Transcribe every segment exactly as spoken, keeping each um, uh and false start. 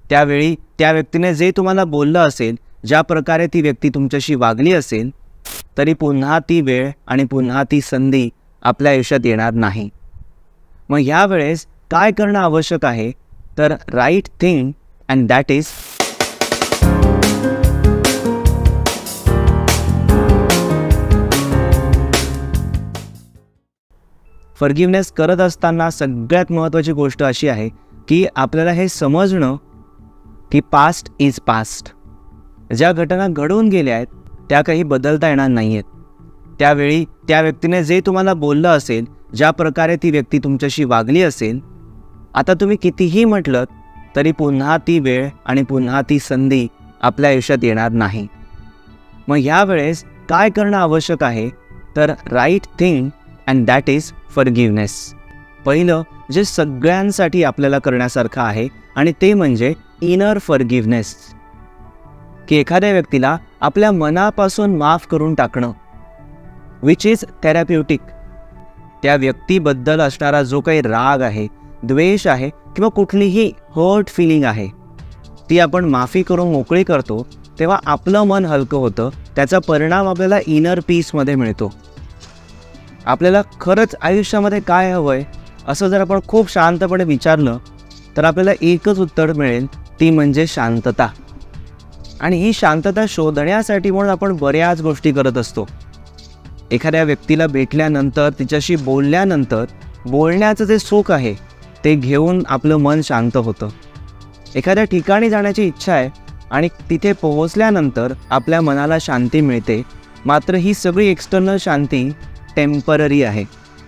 त्यावेळी त्या व्यक्तीने जे तुम्हाला बोललं असेल, ज्या प्रकारे ती व्यक्ती तुमच्याशी वागली असेल, तरी पुन्हा ती वेळ आणि पुन्हा ती संधी आपल्या आयुष्यात येणार नाही. मग ह्या वेळेस काय करणं आवश्यक आहे, तर right thing and that is forgiveness करत असताना सगळ्यात महत्त्वाची गोष्ट अशी आहे की आपल्याला हे समजणं की पास्ट इज पास्ट. ज्या घटना घडून गेल्या आहेत त्या काही बदलता येणार नाही आहेत. त्यावेळी त्या व्यक्तीने जे तुम्हाला बोललं असेल, ज्या प्रकारे ती व्यक्ती तुमच्याशी वागली असेल, आता तुम्ही कितीही म्हटलं तरी पुन्हा ती वेळ आणि पुन्हा ती संधी आपल्या आयुष्यात येणार नाही. मग ह्या वेळेस काय करणं आवश्यक आहे, तर right thing and that is forgiveness. पहिलं जे सगळ्यांसाठी आपल्याला करण्यासारखं आहे आणि ते म्हणजे इनर फॉरगिव्हनेस, की एखाद्या व्यक्तीला आपल्या मनापासून माफ करून टाकणं, विच इज थेरप्युटिक. त्या व्यक्तीबद्दल असणारा जो काही राग आहे, द्वेष आहे किंवा कुठलीही हर्ट फिलिंग आहे, ती आपण माफी करून मोकळी करतो तेव्हा आपलं मन हलकं होतं. त्याचा परिणाम आपल्याला इनर पीसमध्ये मिळतो. आपल्याला खरंच आयुष्यामध्ये काय हवं आहे असं जर आपण खूप शांतपणे विचारलं तर आपल्याला एकच उत्तर मिळेल, ती म्हणजे शांतता. आणि ही शांतता शोधण्यासाठी म्हणून आपण बऱ्याच गोष्टी करत असतो. एखाद्या व्यक्तीला भेटल्यानंतर, तिच्याशी बोलल्यानंतर बोलण्याचं जे सुख आहे ते घेऊन आपलं मन शांत होतं. एखाद्या ठिकाणी जाण्याची इच्छा आहे आणि तिथे पोहोचल्यानंतर आपल्या मनाला शांती मिळते. मात्र ही सगळी एक्सटर्नल शांती टेम्पररी आहे.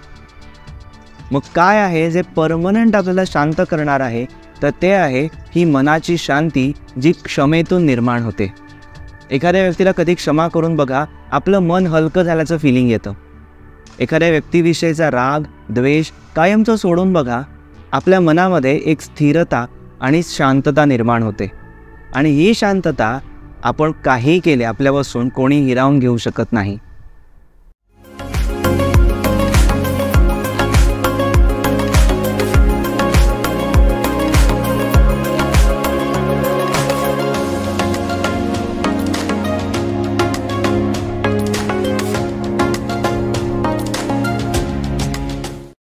मग काय आहे जे परमनंट आपल्याला शांत करणार आहे, तर ते आहे ही मनाची शांती जी क्षमेतून निर्माण होते. एखाद्या व्यक्तीला कधी क्षमा करून बघा, आपलं मन हलकं झाल्याचं फिलिंग येतं. एखाद्या व्यक्तीविषयीचा राग, द्वेष कायमचं सोडून बघा, आपल्या मनामध्ये एक स्थिरता आणि शांतता निर्माण होते. आणि ही शांतता आपण काही केले आपल्यापासून कोणी हिरावून घेऊ शकत नाही.